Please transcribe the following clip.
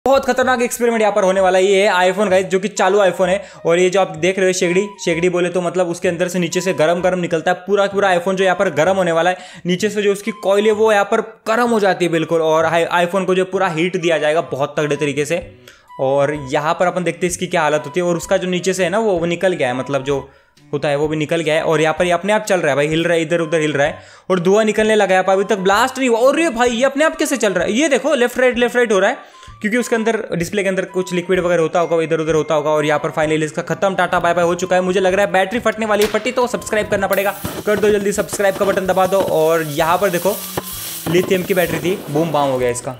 बहुत खतरनाक एक्सपेरिमेंट यहाँ पर होने वाला है। ये है आईफोन गाइस, जो कि चालू आईफोन है। और ये जो आप देख रहे हो शेगड़ी बोले तो मतलब उसके अंदर से नीचे से गरम निकलता है। पूरा आईफोन जो यहाँ पर गर्म होने वाला है। नीचे से जो उसकी कॉइल है वो यहाँ पर गर्म हो जाती है बिल्कुल, और आईफोन को जो पूरा हीट दिया जाएगा बहुत तगड़े तरीके से। और यहाँ पर अपन देखते हैं इसकी क्या हालत होती है। और उसका जो नीचे से है ना वो निकल गया है, मतलब जो होता है वो भी निकल गया है। और यहाँ पर ये अपने आप चल रहा है भाई, हिल रहा है, इधर उधर हिल रहा है और धुआं निकलने लगा है। अभी तक ब्लास्ट नहीं हुआ। और ये भाई ये अपने आप कैसे चल रहा है, ये देखो लेफ्ट राइट हो रहा है, क्योंकि उसके अंदर डिस्प्ले के अंदर कुछ लिक्विड वगैरह होता होगा, इधर उधर होता होगा। और यहाँ पर फाइनली इसका खत्म, टाटा बाय बाय हो चुका है। मुझे लग रहा है बैटरी फटने वाली, फटी तो सब्सक्राइब करना पड़ेगा। कर दो जल्दी सब्सक्राइब का बटन दबा दो। और यहाँ पर देखो लिथियम की बैटरी थी, बूम बाम हो गया इसका।